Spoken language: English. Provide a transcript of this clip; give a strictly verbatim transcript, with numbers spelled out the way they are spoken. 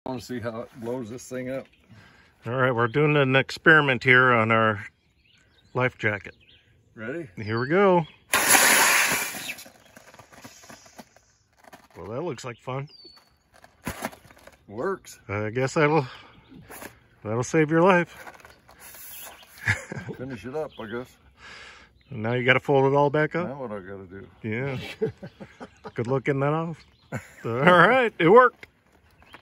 I want to see how it blows this thing up. All right, we're doing an experiment here on our life jacket. Ready? Here we go. Well, that looks like fun. Works. I guess that'll that'll save your life. Finish it up, I guess. And now you got to fold it all back up. Now what I got to do? Yeah. Good luck getting that off. All right, it worked.